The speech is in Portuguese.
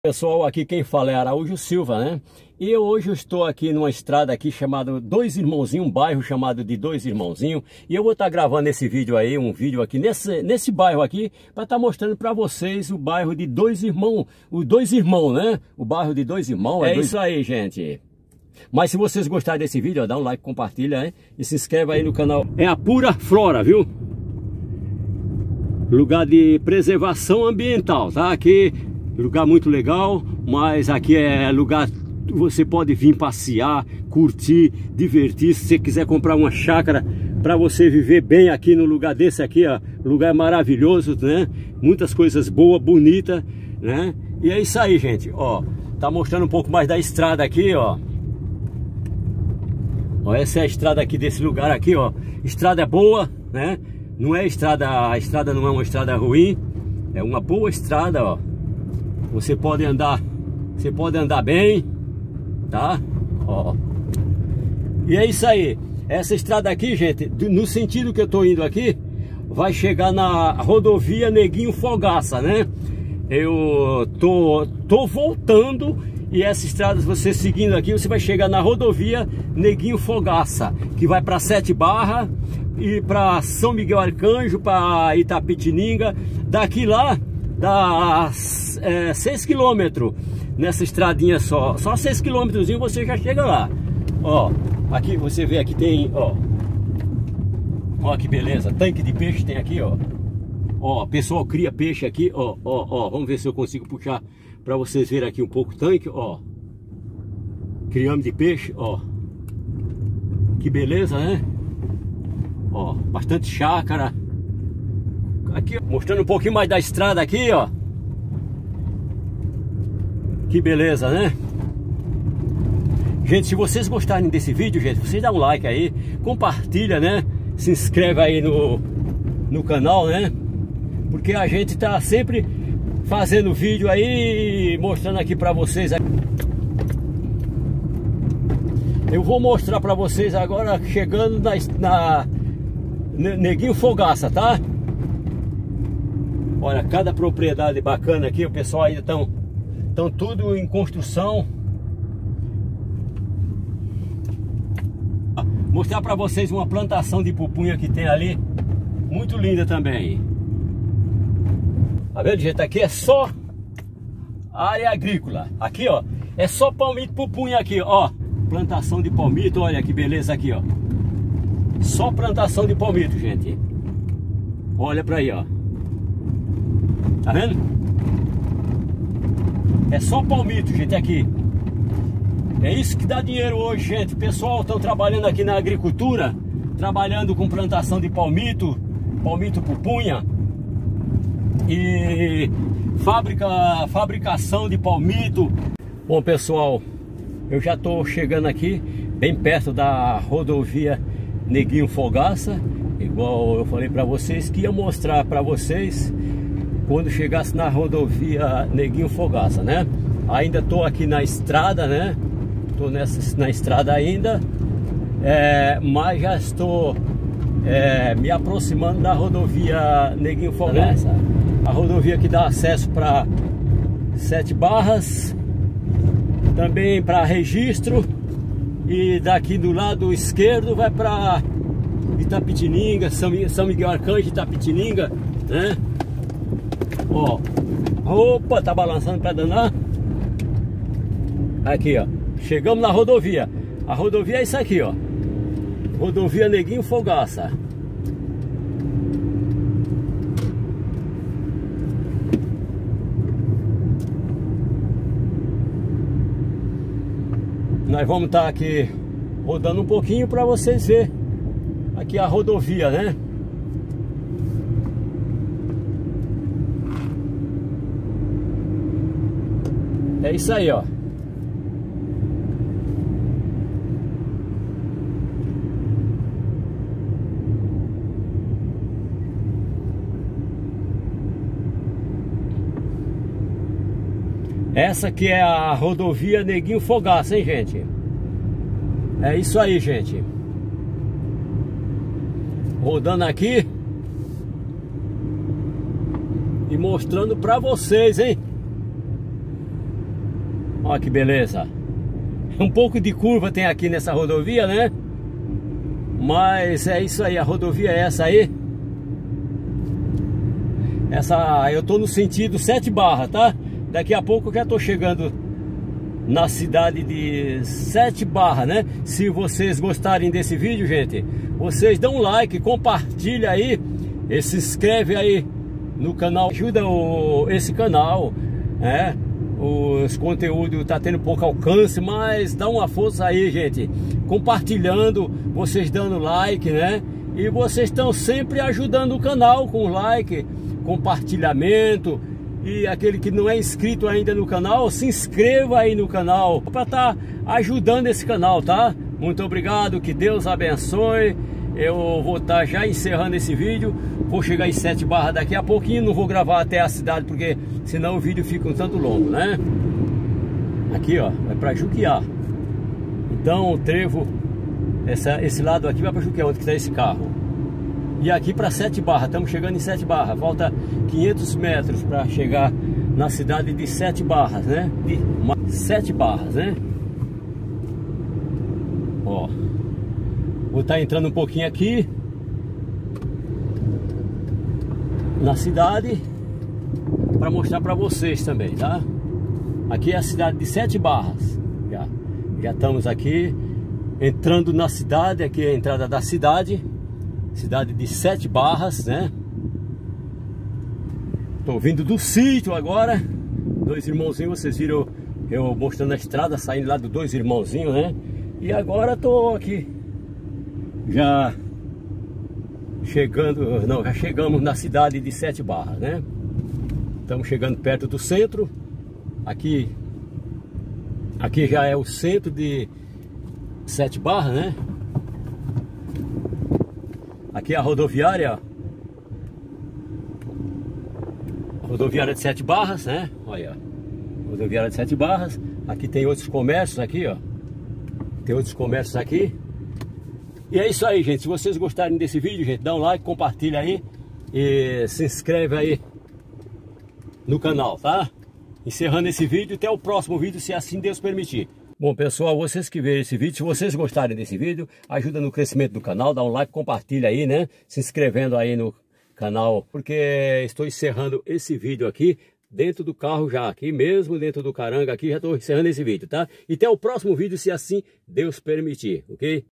Pessoal, aqui quem fala é Araújo Silva, né? E hoje eu estou aqui numa estrada aqui chamada Dois Irmãozinhos, um bairro chamado de Dois Irmãozinhos. E eu vou estar gravando esse vídeo aí, um vídeo aqui nesse bairro aqui, para estar mostrando para vocês o bairro de Dois Irmãos, os Dois Irmãos, né? O bairro de Dois Irmãos. Isso aí, gente. Mas se vocês gostarem desse vídeo, ó, dá um like, compartilha, né? E se inscreve aí no canal. É a Pura Flora, viu? Lugar de preservação ambiental, tá? Aqui lugar muito legal, mas aqui é lugar que você pode vir passear, curtir, divertir. Se você quiser comprar uma chácara para você viver bem aqui no lugar desse aqui, ó, lugar maravilhoso, né? Muitas coisas boas, bonitas, né? E é isso aí, gente, ó. Tá mostrando um pouco mais da estrada aqui, ó. Ó, essa é a estrada aqui desse lugar aqui, ó. Estrada boa, né? Não é estrada, a estrada não é uma estrada ruim, é uma boa estrada, ó. Você pode andar bem, tá? Ó. E é isso aí. Essa estrada aqui, gente, no sentido que eu tô indo aqui, vai chegar na rodovia Neguinho Fogaça, né? Eu tô voltando e essa estrada, você seguindo aqui, você vai chegar na rodovia Neguinho Fogaça, que vai para Sete Barra e para São Miguel Arcanjo, para Itapetininga. Daqui lá dá 6 km nessa estradinha só 6 km você já chega lá. Ó, aqui você vê, aqui tem, ó que beleza, tanque de peixe tem aqui, ó, pessoal cria peixe aqui, ó, vamos ver se eu consigo puxar para vocês verem aqui um pouco o tanque, ó, criame de peixe, ó, que beleza, né? Ó, bastante chácara. Aqui, mostrando um pouquinho mais da estrada aqui, ó. Que beleza, né? Gente, se vocês gostarem desse vídeo, gente, vocês dão um like aí, compartilha, né? Se inscreve aí no canal, né? Porque a gente tá sempre fazendo vídeo aí, mostrando aqui pra vocês. Eu vou mostrar pra vocês agora, chegando na Neguinho Fogaça, tá? Olha, cada propriedade bacana aqui, o pessoal ainda estão tudo em construção. Mostrar para vocês uma plantação de pupunha que tem ali, muito linda também. Tá vendo, gente? Aqui é só área agrícola. Aqui, ó, é só palmito, pupunha aqui, ó. Plantação de palmito, olha que beleza aqui, ó. Só plantação de palmito, gente. Olha para aí, ó. Tá vendo? É só palmito, gente, aqui. É isso que dá dinheiro hoje, gente. O pessoal estão trabalhando aqui na agricultura, trabalhando com plantação de palmito, palmito pupunha e fabricação de palmito. Bom, pessoal, eu já estou chegando aqui, bem perto da rodovia Neguinho Fogaça. Igual eu falei para vocês que ia mostrar para vocês quando chegasse na rodovia Neguinho Fogaça, né? Ainda estou aqui na estrada, né? Estou na estrada ainda, mas já estou me aproximando da rodovia Neguinho Fogaça, né? A rodovia que dá acesso para Sete Barras, também para Registro, e daqui do lado esquerdo vai para Itapetininga, São Miguel Arcanjo, Itapetininga, né? Ó, opa, tá balançando pra danar. Aqui, ó, chegamos na rodovia. A rodovia é isso aqui, ó, rodovia Neguinho Fogaça. Nós vamos estar aqui rodando um pouquinho para vocês verem aqui a rodovia, né? É isso aí, ó. Essa aqui é a rodovia Neguinho Fogaça, hein, gente? É isso aí, gente. Rodando aqui e mostrando pra vocês, hein? Olha que beleza. Um pouco de curva tem aqui nessa rodovia, né? Mas é isso aí, a rodovia é essa aí. Eu tô no sentido 7 Barra, tá? Daqui a pouco eu já tô chegando na cidade de 7 Barra, né? Se vocês gostarem desse vídeo, gente, vocês dão um like, compartilha aí, e se inscreve aí no canal, ajuda esse canal, né? Os conteúdos tá tendo pouco alcance, mas dá uma força aí, gente, compartilhando, vocês dando like, né? E vocês estão sempre ajudando o canal com like, compartilhamento. E aquele que não é inscrito ainda no canal, se inscreva aí no canal para estar ajudando esse canal, tá? Muito obrigado, que Deus abençoe. Eu vou estar já encerrando esse vídeo. Vou chegar em 7 Barra daqui a pouquinho. Não vou gravar até a cidade, porque senão o vídeo fica um tanto longo, né? Aqui, ó, vai para Juquiá. Então o trevo, esse lado aqui vai para Juquiá, onde está esse carro. E aqui para 7 Barra, estamos chegando em 7 Barra. Falta 500 metros para chegar na cidade de 7 Barras, né? De 7 Barras, né? Ó, vou estar entrando um pouquinho aqui na cidade para mostrar para vocês também, tá? Aqui é a cidade de 7 Barras. Já estamos aqui entrando na cidade. Aqui é a entrada da cidade. Cidade de 7 Barras, né? Tô vindo do sítio agora. Dois irmãozinhos, vocês viram eu mostrando a estrada, saindo lá do Dois Irmãozinhos, né? E agora tô aqui já chegando, não, já chegamos na cidade de 7 Barras, né? Estamos chegando perto do centro. Aqui já é o centro de 7 Barras, né? Aqui é a rodoviária, rodoviária de 7 Barras, né? Olha, rodoviária de 7 Barras. Aqui tem outros comércios aqui, ó. Tem outros comércios aqui. E é isso aí, gente. Se vocês gostarem desse vídeo, gente, dá um like, compartilha aí e se inscreve aí no canal, tá? Encerrando esse vídeo, até o próximo vídeo, se assim Deus permitir. Bom, pessoal, vocês que verem esse vídeo, se vocês gostarem desse vídeo, ajuda no crescimento do canal, dá um like, compartilha aí, né? Se inscrevendo aí no canal, porque estou encerrando esse vídeo aqui dentro do carro já, aqui mesmo dentro do caranga aqui, já estou encerrando esse vídeo, tá? E até o próximo vídeo, se assim Deus permitir, ok?